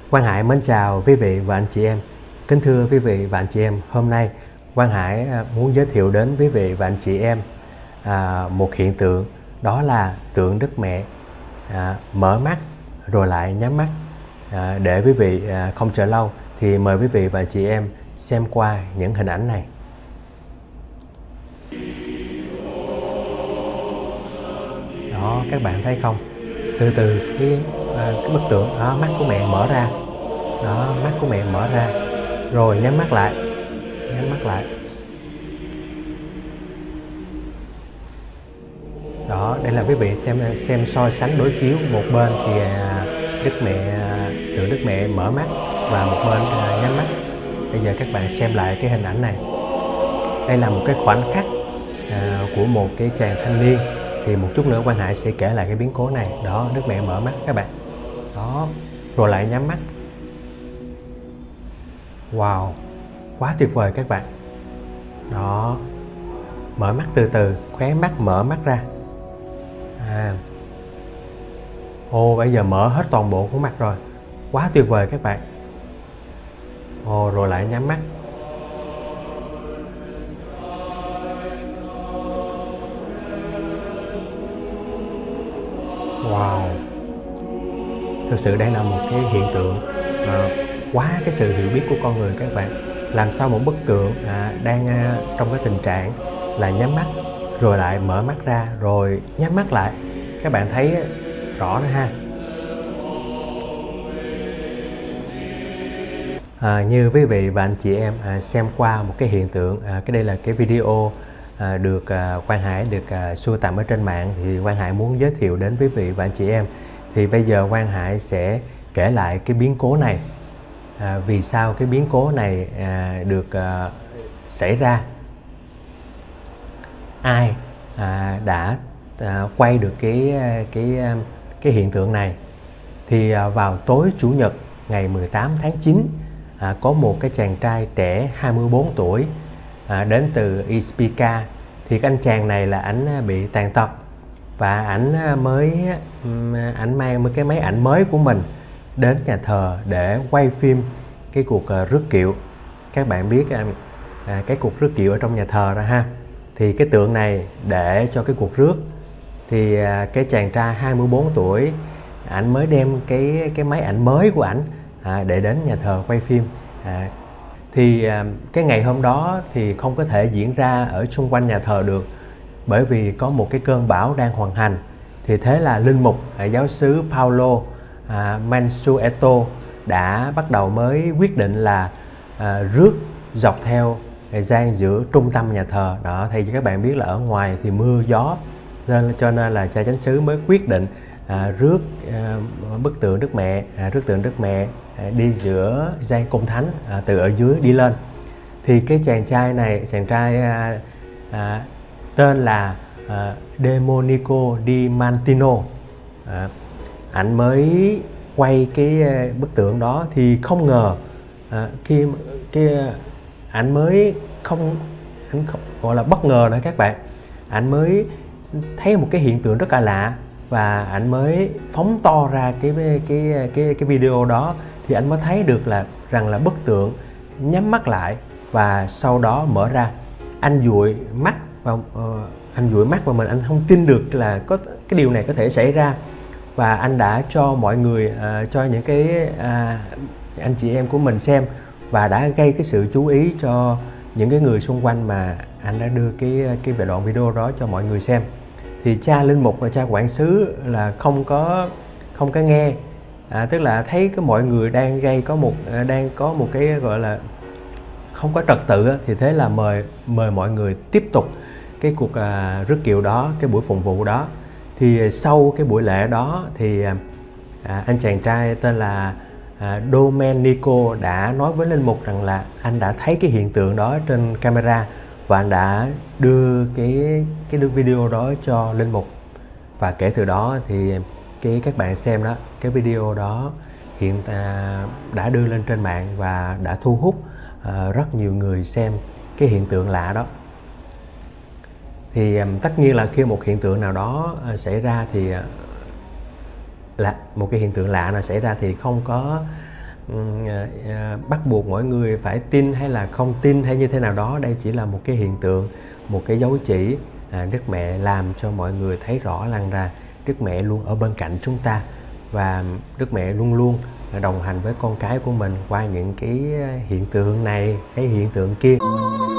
Quang Hải mến chào quý vị và anh chị em. Kính thưa quý vị và anh chị em, hôm nay Quang Hải muốn giới thiệu đến quý vị và anh chị em một hiện tượng, đó là tượng Đức Mẹ mở mắt rồi lại nhắm mắt. Để quý vị không chờ lâu thì mời quý vị và anh chị em xem qua những hình ảnh này. Đó, các bạn thấy không? Từ từ cái bức tượng đó, mắt của mẹ mở ra. Đó, mắt của mẹ mở ra rồi nhắm mắt lại. Nhắm mắt lại. Đó, đây là quý vị xem so sánh đối chiếu. Một bên thì tượng Đức Mẹ mở mắt và một bên nhắm mắt. Bây giờ các bạn xem lại cái hình ảnh này. Đây là một cái khoảnh khắc của một cái chàng thanh niên. Thì một chút nữa Quang Hải sẽ kể lại cái biến cố này. Đó, Đức Mẹ mở mắt các bạn. Đó, rồi lại nhắm mắt. Wow, quá tuyệt vời các bạn. Đó, mở mắt từ từ, khóe mắt mở mắt ra. Bây giờ mở hết toàn bộ khuôn mặt rồi. Quá tuyệt vời các bạn. Rồi lại nhắm mắt. Wow, thực sự đây là một cái hiện tượng quá cái sự hiểu biết của con người các bạn. Làm sao một bức tượng đang trong cái tình trạng là nhắm mắt rồi lại mở mắt ra rồi nhắm mắt lại. Các bạn thấy rõ đó ha. Như quý vị và anh chị em xem qua một cái hiện tượng, đây là cái video được Quang Hải sưu tầm ở trên mạng, thì Quang Hải muốn giới thiệu đến quý vị và anh chị em. Thì bây giờ Quang Hải sẽ kể lại cái biến cố này, vì sao cái biến cố này được xảy ra, ai đã quay được cái hiện tượng này. Thì vào tối Chủ nhật ngày 18 tháng 9 có một cái chàng trai trẻ 24 tuổi đến từ Ispica. Thì cái anh chàng này là ảnh bị tàn tật và ảnh mang một cái máy ảnh mới của mình đến nhà thờ để quay phim cái cuộc rước kiệu. Các bạn biết cái cuộc rước kiệu ở trong nhà thờ đó ha. Thì cái tượng này để cho cái cuộc rước. Thì cái chàng trai 24 tuổi ảnh mới đem cái máy ảnh mới của ảnh để đến nhà thờ quay phim. Thì cái ngày hôm đó thì không có thể diễn ra ở xung quanh nhà thờ được, bởi vì có một cái cơn bão đang hoành hành. Thì thế là linh mục giáo xứ Paulo Mansueto đã bắt đầu mới quyết định là rước dọc theo gian giữa trung tâm nhà thờ đó. Thì các bạn biết là ở ngoài thì mưa gió, cho nên là cha chánh xứ mới quyết định rước bức tượng Đức Mẹ, đi giữa gian cung thánh, từ ở dưới đi lên. Thì cái chàng trai tên là Domenico Di Martino, ảnh mới quay cái bức tượng đó. Thì không ngờ khi ảnh mới không gọi là bất ngờ nữa các bạn, ảnh mới thấy một cái hiện tượng rất là lạ và ảnh mới phóng to ra cái video đó. Thì anh mới thấy được rằng là bức tượng nhắm mắt lại và sau đó mở ra. Anh dụi mắt vào mình, anh không tin được là có cái điều này có thể xảy ra. Và anh đã cho mọi người, cho những cái anh chị em của mình xem, và đã gây cái sự chú ý cho những cái người xung quanh, mà anh đã đưa cái đoạn video đó cho mọi người xem. Thì cha linh mục và cha quản xứ là không có nghe, tức là thấy cái mọi người đang có một cái gọi là không có trật tự. Thì thế là mời mọi người tiếp tục cái cuộc rước kiệu đó, cái buổi phụng vụ đó. Thì sau cái buổi lễ đó thì anh chàng trai tên là Domenico đã nói với linh mục rằng là anh đã thấy cái hiện tượng đó trên camera, và anh đã đưa cái video đó cho linh mục. Và kể từ đó thì các bạn xem đó, cái video đó đã đưa lên trên mạng và đã thu hút rất nhiều người xem cái hiện tượng lạ đó. Thì tất nhiên là khi một hiện tượng nào đó xảy ra thì là một cái hiện tượng lạ nào xảy ra thì không có bắt buộc mỗi người phải tin hay là không tin hay như thế nào đó. Đây chỉ là một cái hiện tượng, một cái dấu chỉ Đức Mẹ làm cho mọi người thấy rõ rằng là Đức Mẹ luôn ở bên cạnh chúng ta, và Đức Mẹ luôn luôn đồng hành với con cái của mình qua những cái hiện tượng này, cái hiện tượng kia.